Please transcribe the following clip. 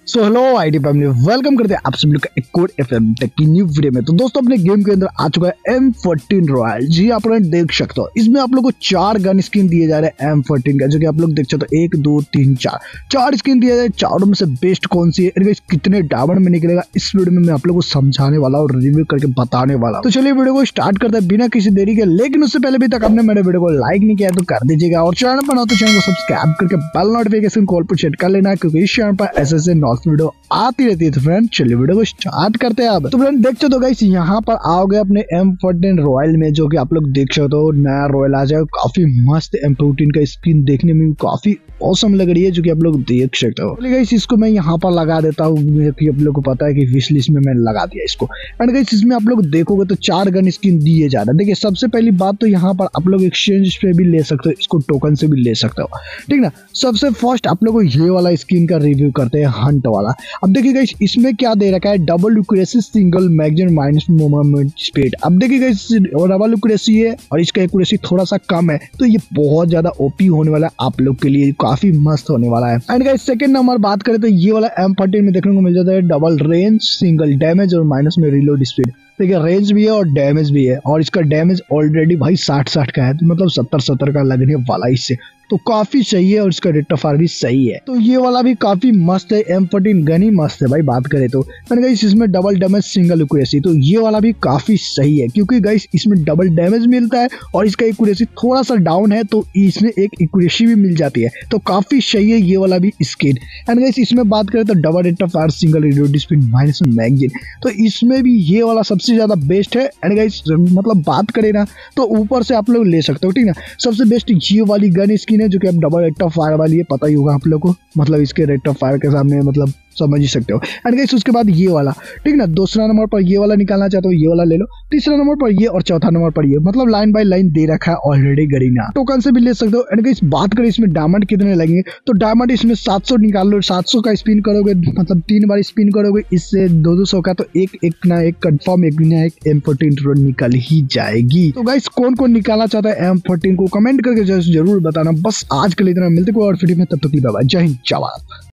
So hello IT family, welcome करते हैं आप सभी लोग का एक और एफएम टेक की न्यू वीडियो में। तो दोस्तों अपने गेम के अंदर आ चुका है M14 रॉयल। जी आप लोग देख सकते हो, इसमें आप लोग को 4 गन स्किन दिए जा रहे हैं M14 का, जो कि आप लोग देख सकते हो 1 2 3 4 स्किन दिया जाए। चारों में से बेस्ट कौन सी है, कितने डायमंड में निकलेगा, इस वीडियो में मैं आप लोग को समझाने वाला और रिव्यू करके बताने वाला। तो चलिए वीडियो को स्टार्ट करते हैं बिना किसी देरी के। लेकिन उससे पहले भी तक आपने मेरे वीडियो को लाइक नहीं किया तो कर दीजिएगा, और चैनल पर ना तो चैनल को सब्सक्राइब करके बेल नोटिफिकेशन कॉल पर सेट कर लेना, क्योंकि इस चैनल पर ऐसे नॉर्थ वीडियो आती रहती है। तो फ्रेंड चलिए वीडियो को स्टार्ट करते हैं। अब तो फ्रेंड देख सकते हो गाइस, यहाँ पर आओगे अपने M14 रॉयल में, जो कि आप लोग देख सकते हो नया रॉयल आ जाएगा। काफी मस्त M14 का स्किन देखने में भी काफी औसम लग रही है, जो कि आप लोग देख सकते हो। चलिए गाइस इसको मैं यहाँ पर लगा देता हूँ, कि आप लोग को पता है कि विश लिस्ट में मैंने लगा दिया इसको। एंड गाइस इसमें आप लोग देखोगे तो 4 गन स्किन दिए जा रहा है। देखिए सबसे पहली बात तो यहाँ पर आप लोग एक्सचेंज पे भी ले सकते हो, इसको टोकन से भी ले सकते हो, ठीक ना। सबसे फर्स्ट आप लोग को ये वाला स्किन का रिव्यू करते हैं, हंट वाला। अब देखिए गाइस इसमें क्या दे रखा है, double accuracy, single magazine, minus movement speed. अब देखिए गाइस डबल एक्यूरेसी है और इसका एक्यूरेसी थोड़ा सा कम है, तो ये बहुत ज्यादा ओपी होने वाला है आप लोग के लिए, काफी मस्त होने वाला है। एंड गाइस सेकंड नंबर बात करें तो ये वाला M14 में देखने को मिल जाता है डबल रेंज, सिंगल डैमेज और माइनस में रिलोड स्पीड। देखिए रेंज भी है और डैमेज भी है, और इसका डैमेज ऑलरेडी भाई 60 का है, तो मतलब 70 का लगने वाला इससे, तो काफी सही है। और इसका रेट ऑफ फायर भी सही है, तो ये वाला भी काफी मस्त है। M14 गन ही मस्त है भाई बात करें तो। गाइस इसमें डबल डैमेज, सिंगल एक्यूरेसी, तो ये वाला भी काफी सही है, क्योंकि गाइस इसमें डबल डैमेज मिलता है और इसका एक्यूरेसी थोड़ा सा डाउन है, तो इसमें एक एक्यूरेसी भी मिल जाती है, तो काफी सही है ये वाला भी स्किन। एंड गाइस इसमें बात करें तो double rate of fire, single reload speed, minus magazine, तो इसमें भी ये वाला सबसे ज्यादा बेस्ट है। एंड गाइस मतलब बात करें ना तो ऊपर से आप लोग ले सकते हो, ठीक ना। सबसे बेस्ट ये वाली गन स्किन है, जो कि अब डबल रेट ऑफ फायर वाली है, पता ही होगा आप लोग को, मतलब इसके रेट ऑफ फायर के सामने मतलब समझ ही सकते हो। एंड गाइस उसके बाद ये वाला, ठीक ना, दूसरा नंबर पर ये वाला निकालना चाहते हो ये वाला ले लो, तीसरा नंबर पर ये और चौथा नंबर पर ये, मतलब लाइन बाय लाइन दे रखा है ऑलरेडी गरीना। टोकन से भी ले सकते हो। एंड गाइस बात करें इसमें डायमंड कितने लगेंगे, तो डायमंड इसमें 700 निकाल लो, 700 का स्पिन करोगे, मतलब 3 बार स्पिन करोगे, इससे 200 का, तो एक ना एक कंफर्म, एक ना एक M14 निकल ही जाएगी। तो गाइस कौन कौन निकालना चाहता है M14 को कमेंट करके जरूर बताना। बस आज के लिए इतना, मिलते कोई और वीडियो में, तब तक के लिए बाय बाय, जय हिंद, जय भारत।